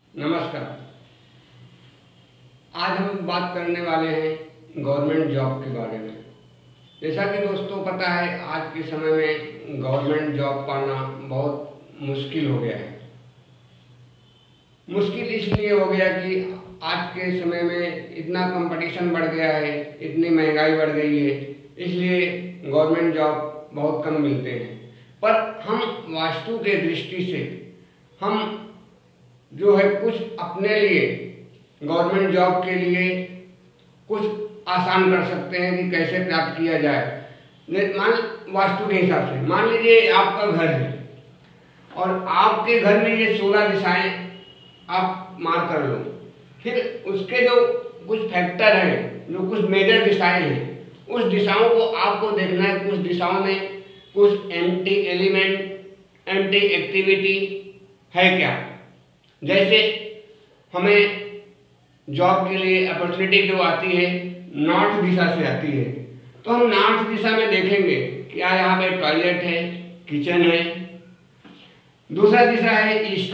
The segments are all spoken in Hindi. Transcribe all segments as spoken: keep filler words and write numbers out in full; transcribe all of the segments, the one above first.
नमस्कार। आज हम बात करने वाले हैं गवर्नमेंट जॉब के बारे में। जैसा कि दोस्तों पता है, आज के समय में गवर्नमेंट जॉब पाना बहुत मुश्किल हो गया है। मुश्किल इसलिए हो गया कि आज के समय में इतना कंपटीशन बढ़ गया है, इतनी महंगाई बढ़ गई है, इसलिए गवर्नमेंट जॉब बहुत कम मिलते हैं। पर हम वास्तु के दृष्टि से हम जो है कुछ अपने लिए गवर्नमेंट जॉब के लिए कुछ आसान कर सकते हैं कि कैसे प्राप्त किया जाए। मान वास्तु के हिसाब से मान लीजिए आपका घर है और आपके घर में ये सोलह दिशाएं आप मार कर लो। फिर उसके जो कुछ फैक्टर हैं, जो कुछ मेजर दिशाएं हैं, उस दिशाओं को आपको देखना है। कुछ दिशाओं में कुछ एंटी एलिमेंट, एंटी एक्टिविटी है क्या। जैसे हमें जॉब के लिए अपॉर्चुनिटी जो आती है नॉर्थ दिशा से आती है, तो हम नॉर्थ दिशा में देखेंगे क्या यहाँ पे टॉयलेट है, किचन है। दूसरा दिशा है ईस्ट।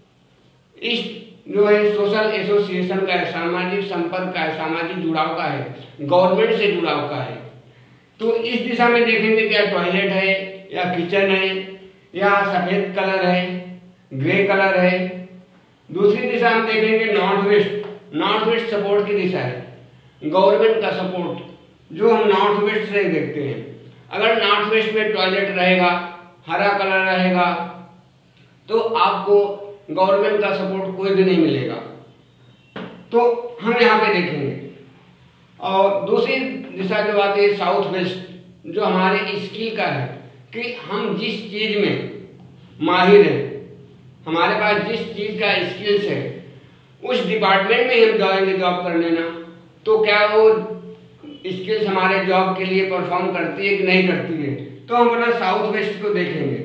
ईस्ट जो है सोशल एसोसिएशन का है, सामाजिक संपर्क का है, सामाजिक जुड़ाव का है, गवर्नमेंट से जुड़ाव का है। तो इस दिशा में देखेंगे क्या टॉयलेट है या किचन है या सफेद कलर है, ग्रे कलर है। दूसरी दिशा हम देखेंगे north west. North west support की दिशा है, गवर्नमेंट का सपोर्ट जो हम नॉर्थ वेस्ट से देखते हैं। अगर नॉर्थ वेस्ट में टॉयलेट रहेगा, हरा कलर रहेगा, तो आपको गवर्नमेंट का सपोर्ट कोई भी नहीं मिलेगा। तो हम यहाँ पे देखेंगे। और दूसरी दिशा जो आती है साउथ वेस्ट, जो हमारे स्किल का है कि हम जिस चीज में माहिर हैं, हमारे पास जिस चीज का स्किल्स है, उस डिपार्टमेंट में हम जाएंगे जॉब करने ना, तो क्या वो स्किल्स हमारे जॉब के लिए परफॉर्म करती है कि नहीं करती है। तो हम अपना साउथ वेस्ट को देखेंगे।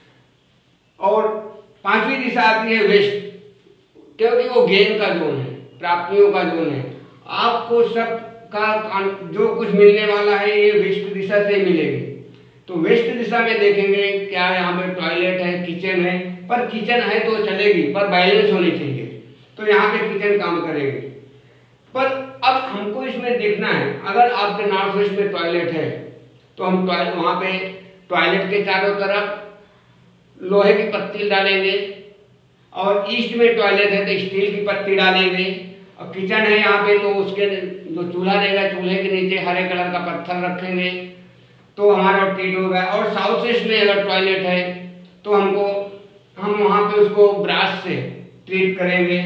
और पांचवी दिशा आती है वेस्ट, क्योंकि वो गेन का जोन है, प्राप्तियों का जोन है। आपको सब का जो कुछ मिलने वाला है ये वेस्ट दिशा से ही मिलेगी। तो वेस्ट दिशा में देखेंगे क्या यहाँ पे टॉयलेट है, किचन है। पर किचन है तो चलेगी, पर बैलेंस होनी चाहिए, तो यहाँ पे किचन काम करेगी। पर अब हमको इसमें देखना है, अगर आपके नॉर्थ वेस्ट में टॉयलेट है तो हम वहाँ पे टॉयलेट के चारों तरफ लोहे की पत्ती डालेंगे, और ईस्ट में टॉयलेट है तो स्टील की पत्ती डालेंगे। और किचन है यहाँ पे तो उसके जो चूल्हा रहेगा, चूल्हे के नीचे हरे कलर का पत्थर रखेंगे, तो हमारा ट्रीट होगा। और साउथ वेस्ट में अगर टॉयलेट है तो हमको हम वहाँ पे उसको ब्रास से ट्रीट करेंगे।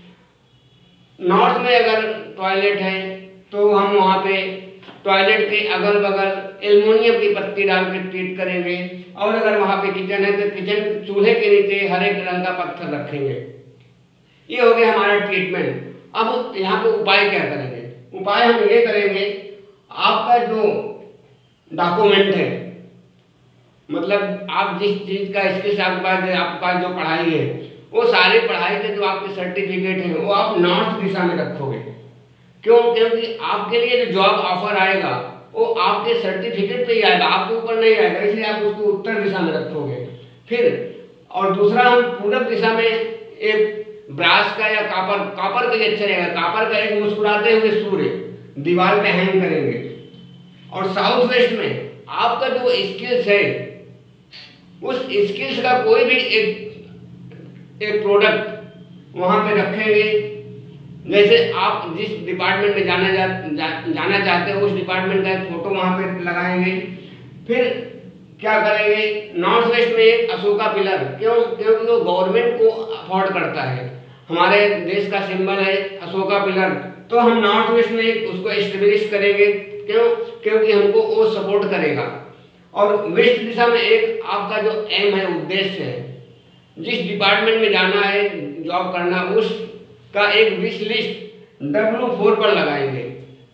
नॉर्थ में अगर टॉयलेट है तो हम वहाँ पे टॉयलेट के अगल बगल एल्युमिनियम की पत्ती डाल के ट्रीट करेंगे। और अगर वहाँ पे किचन है तो किचन चूल्हे के नीचे हरे रंग का पत्थर रखेंगे। ये हो गया हमारा ट्रीटमेंट। अब यहाँ पे उपाय क्या करेंगे? उपाय हम ये करेंगे, आपका जो डॉक्यूमेंट है, मतलब आप जिस चीज का स्किल्स आपके पास है, आपके पास जो पढ़ाई है, वो सारी पढ़ाई के जो आपके सर्टिफिकेट हैं वो आप नॉर्थ दिशा में रखोगे। क्यों? क्योंकि आपके लिए जो जॉब ऑफर आएगा वो आपके सर्टिफिकेट पे ही आएगा, आपके ऊपर नहीं आएगा, इसलिए आप उसको उत्तर दिशा में रखोगे। फिर और दूसरा हम पूरब दिशा में एक ब्रास का या कापर कापर का अच्छा रहेगा, कापर का एक मुस्कुराते हुए सूर्य दीवार पे हैंग करेंगे। और साउथ वेस्ट में आपका जो स्किल्स है, उस स्किल्स का कोई भी एक एक प्रोडक्ट वहां पे रखेंगे। जैसे आप जिस डिपार्टमेंट में जाना जा, जा, जाना चाहते हो, उस डिपार्टमेंट का एक फोटो वहां पे लगाएंगे। फिर क्या करेंगे, नॉर्थ वेस्ट में एक अशोका पिलर, क्यों? क्योंकि वो गवर्नमेंट को अफोर्ड करता है, हमारे देश का सिंबल है अशोका पिलर। तो हम नॉर्थ वेस्ट में एक उसको एस्टेब्लिश करेंगे। क्यों? क्योंकि हमको वो सपोर्ट करेगा। और वेस्ट दिशा में एक आपका जो एम है, उद्देश्य है, जिस डिपार्टमेंट में जाना है, जॉब करना, उसका एक विश लिस्ट डब्ल्यू फोर पर लगाएंगे।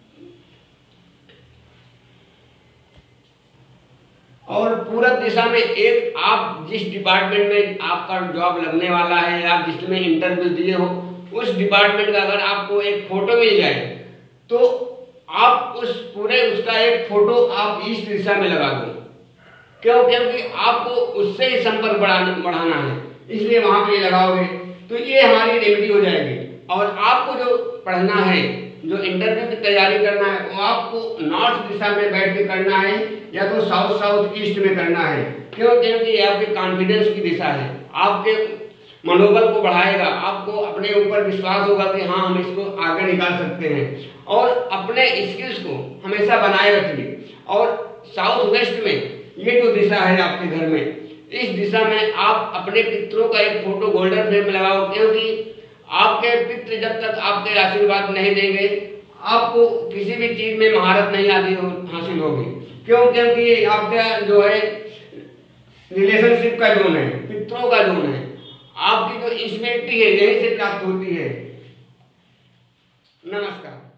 और पूरब दिशा में एक आप जिस डिपार्टमेंट में आपका जॉब लगने वाला है या जिसमें इंटरव्यू दिए हो, उस डिपार्टमेंट का अगर आपको एक फोटो मिल जाए तो आप उस पूरे उसका एक फोटो आप ईस्ट दिशा में लगा दो। क्यों? क्योंकि आपको उससे ही संपर्क बढ़ाना बढ़ाना है, इसलिए वहां पे लगाओगे। तो ये हमारी रेमेडी हो जाएगी। और आपको जो पढ़ना है, जो इंटरव्यू की तैयारी करना है, वो आपको नॉर्थ दिशा में बैठ के करना है या तो साउथ साउथ ईस्ट में करना है। क्यों? क्योंकि ये आपके कॉन्फिडेंस की दिशा है, आपके मनोबल को बढ़ाएगा, आपको अपने ऊपर विश्वास होगा कि हाँ हम इसको आगे निकाल सकते हैं। और अपने स्किल्स को हमेशा बनाए रखिए। और साउथ वेस्ट में ये जो दिशा है आपके घर में, इस दिशा में आप अपने पितरों का एक फोटो गोल्डन फ्रेम में लगाओ, क्योंकि आपके पितृ जब तक आपके आशीर्वाद नहीं देंगे आपको किसी भी चीज में महारत नहीं आती हो, हासिल होगी। क्यों? क्योंकि आपका जो है रिलेशनशिप का जोन है, पितरों का जोन है, आपकी जो स्मृति है यही से प्राप्त होती है। नमस्कार।